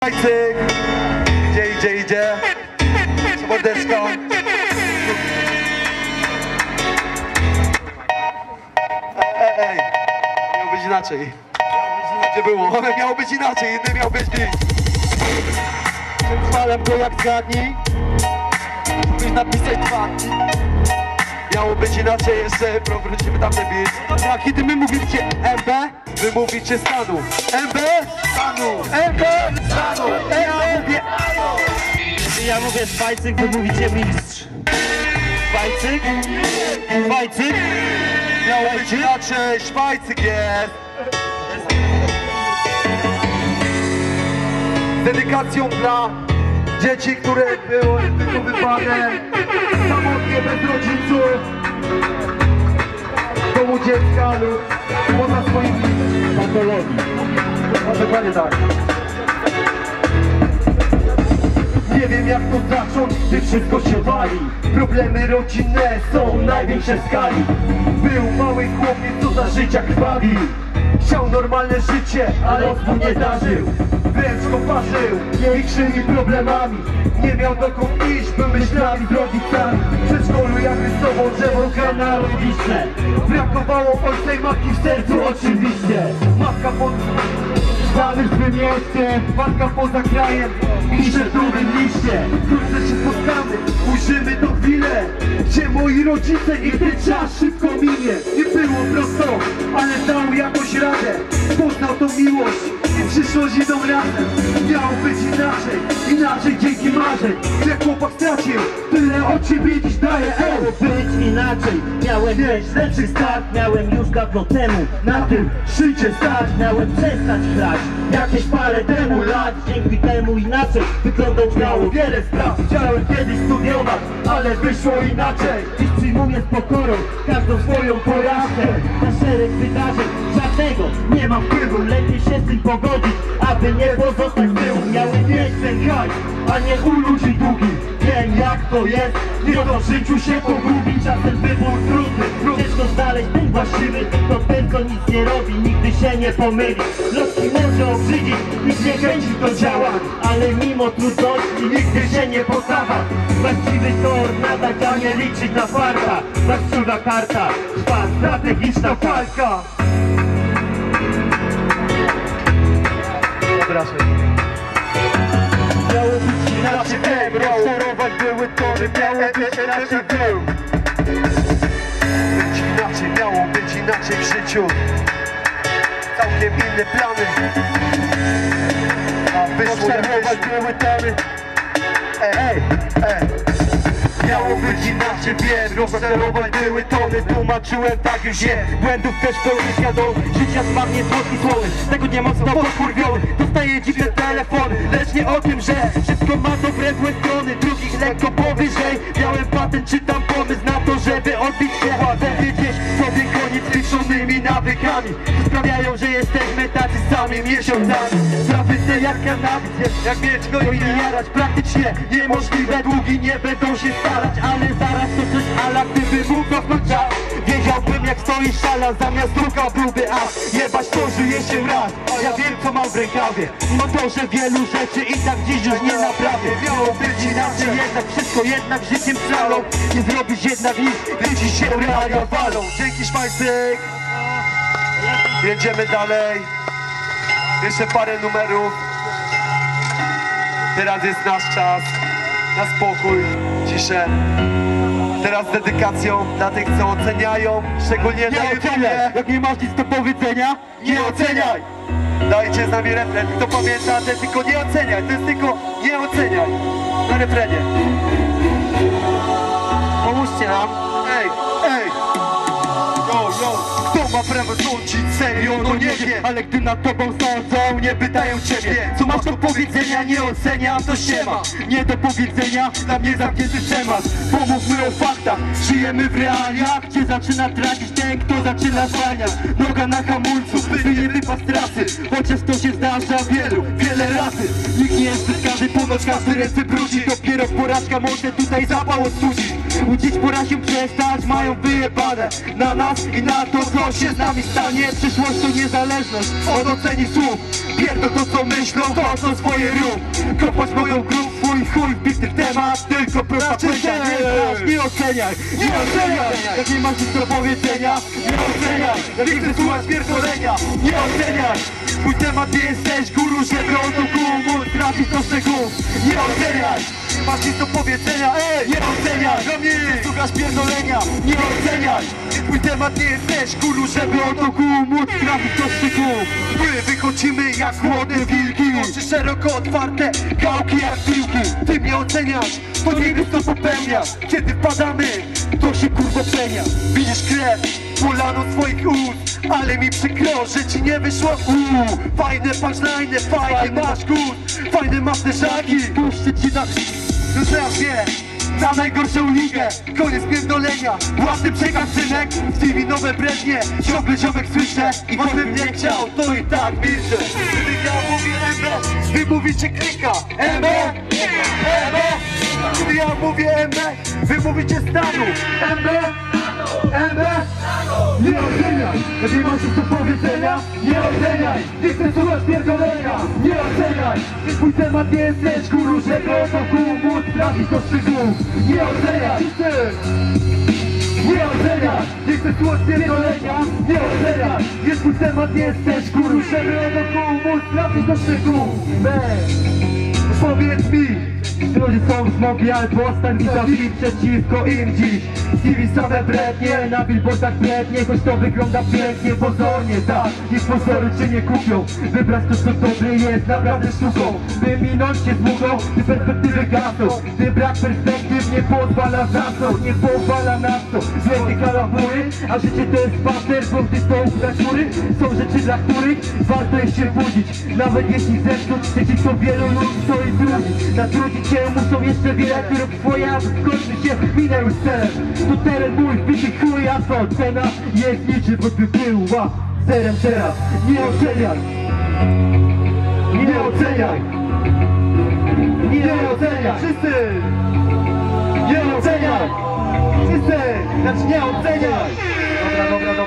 Cyk. Idzie. Mordeczka. Ej, miało być inaczej. Nie było, miało być inaczej, inny miał być nic. Chwalam go jak zgadnij. Musisz napisać dwa. Miało być inaczej jeszcze, wrócimy tam ten beat. A kiedy my mówicie MB, wy mówicie stanu. MB, stanu. MB, stanu. Ja mówię ano. Ja mówię Szwajcyk, wy mówicie mistrz. Szwajcyk? Szwajcyk? Miało być inaczej, Szwajcyk jest. Z dedykacją dla dzieci, które były wychowywane samotnie, bez rodziców, w domu dziecka lub poza swoimi patologii. Dokładnie tak. Nie wiem jak to zacząć, gdy wszystko się wali. Problemy rodzinne są największe w skali. Był mały chłopiec, co za życia krwawi. Chciał normalne życie, ale on nie zdarzył. Wręcz go parzył większymi problemami. Nie miał dokąd iść, by myślami z rodzicami. W przedszkolu jak rysował drzewo kanalogiczne. Brakowało ojca i matki w sercu oczywiście. Matka pod znanym swym mieście, matka poza krajem, pisze w dobrym liście. Wkrótce się spotkamy, ujrzymy to chwilę, gdzie moi rodzice i ten czas szybko minie. Nie było prosto, ale dał jakoś radę. Poznał tą miłość i przyszłość idą razem. Miało być inaczej dzięki marzeń. Że chłopak stracił, tyle od ciebie dziś daje. Miało być inaczej, miałem mieć lepszy start. Miałem już dawno temu na tym szczycie stać. Miałem przestać chlać jakieś parę temu lat. Dzięki temu inaczej wyglądać miało wiele spraw. Chciałem kiedyś studiować, ale wyszło inaczej. Dziś przyjmuję z pokorą każdą swoją porażkę. Na szereg wydarzeń żadnego nie mam wpływu. Lepiej się z tym pogodzić, aby nie pozostać z tyłu. Miałem mieć ten hajs, a nie u ludzi długi. Wiem jak to jest, nie to w życiu się pogubić. Czasem wybór trudny, ciężko znaleźć ten właściwy. To ten co nic nie robi, nigdy się nie pomyli. Loski może obrzydzić, nikt nie kręci do działa. Ale mimo trudności nigdy się nie poddawa. Właściwy tor nadać, a nie liczyć na farta. Właściwa karta, trwa strategiczna walka. Miało być inaczej, rozczarować były tory, miało być inaczej był. Miało być inaczej w życiu. Całkiem inne plany. A wyszło jak były tory. Miało być inaczej, wiem, rozczarować były tony. Tłumaczyłem tak już je, błędów też pełny świadom. Życia zmarnie słodki słowy, tego nie mocno podkurwiony. Dostaję dziwne telefony, lecz nie o tym, że wszystko ma dobre złe strony. Drugich lekko powyżej, miałem patent czy tam pomysł na to, żeby odbić się. Władzę wiedzieć sobie koniec z pieczonymi nawykami. Sprawiają, że jesteśmy tacy sami miesiącami. Sprawy te jak kanabis, jak mieć go i nie jarać. Praktycznie niemożliwe, długi nie będą się starać. Ale zaraz to coś ala, gdyby mógł cofnąć czas. Wiedziałbym jak stoi szala, zamiast druga byłby as. Jebać to żyje się raz, a ja wiem co mam w rękawie. No to, że wielu rzeczy i tak dziś już nie naprawię. Miało być inaczej, jednak wszystko jednak życiem szalą. Nie zrobisz jednak nic, gdy ci się realia walą. Dzięki Szwajcyk. Jedziemy dalej. Jeszcze parę numerów. Teraz jest nasz czas na spokój, ciszę. Teraz z dedykacją dla tych, co oceniają, szczególnie na YouTubie. Jak nie masz nic do powiedzenia, nie oceniaj! Dajcie z nami refren, kto pamięta, to tylko nie oceniaj, to jest tylko nie oceniaj. Na refrenie. Pomóżcie nam. Ej! Kto ma prawo sądzić serio, no nie wiem. Ale gdy nad tobą sądzą, nie pytają ciebie. Co masz do powiedzenia, nie oceniam, to się ma. Nie do powiedzenia, dla mnie zamknięty temat. Pomówmy o faktach, żyjemy w realiach, gdzie zaczyna tracić ten, kto zaczyna zwalniać. Noga na hamulcu, by nie wypaść z trasy. Chociaż to się zdarza wiele razy. Nikt nie jest wyskany, ponoć każdy ręce brudzi. Dopiero porażka może tutaj zapał odsudzić. Dziś pora się przestać, mają wyjebane na nas i na to, co się z nami stanie. Przyszłość to niezależność od oceni słów. Pierdol to co myślą, to co swoje rób. Kopać moją grób, swój chuj wbity w temat. Tylko prosta płyta, nie oceniaj. Nie oceniaj, jak nie masz nic do powiedzenia. Nie oceniaj, jak nie chcesz słuchać pierdolenia. Nie oceniaj, twój temat nie jesteś guru, żeby on do kół móc trafić do szczegółów. Nie oceniaj, masz nic do powiedzenia, nie oceniaj. Nie słuchasz pierdolenia, nie oceniaj. Twój temat nie jesteś guru, żeby on do kół móc trafić do szczegółów. My wychodzimy jak chłodne wilki, oczy szeroko otwarte, gałki jak piłki. Ty mnie oceniasz, to nie wiesz co popełniasz. Kiedy wpadamy, to się kurwo plenia. Widzisz krew, polano swoich ust, ale mi przykro, że ci nie wyszło. Fajne punchline, fajny masz gust, fajne masz te żaki. Puszczę ci na... Teraz wie, za najgorszą ligę, koniec pierdolenia. Własny przekaz synek, w TV nowe brednie. Ciągle ziomek słyszę i choćbym nie chciał, to i tak milczę. Gdy ja mówię MB, wy mówicie klika. MB, MB. Gdy ja mówię MB, wy mówicie stanu. MB, MB. Nie oceniaj, jeżeli masz coś do powiedzenia. Nie oceniaj, nie chcę słuchać pierdolenia. Nie oceniaj, twój temat nie jesteś guru, żeby o to kół móc trafić do szczegółów. Nie oceniaj, nie oceniaj, nie chcę słuchać pierdolenia. Nie oceniaj, jest twój temat nie jesteś guru, żeby o to kół móc trafić do szczegółów. Powiedz mi, ludzie są smogi albo standardowi przeciwko im dziś. TV same brednie, na billboardach brednie, choć to wygląda pięknie, pozornie, tak. Niech pozory cię nie kupią, wybrać to co dobre jest naprawdę sztuką. By minąć się długą, gdy perspektywy gasną, gdy brak perspektyw nie pozwala zasnąć, nie pozwala na to. Wielkie kalabury, a życie to jest spacer, bo gdy stołów na góry są rzeczy, dla których warto jest się budzić. Nawet jeśli zepsuć, przeciwko wielu ludzi stoi drugi. Natrudzić się muszą jeszcze wiele, których twoja skończy się, minę już celem. To teren mój, wbity chuj, a co cena jest niczym, choćby była zerem teraz. Nie oceniaj, nie oceniaj, nie oceniaj, wszyscy! Nie oceniaj, wszyscy! Znaczy nie oceniaj! Dobra.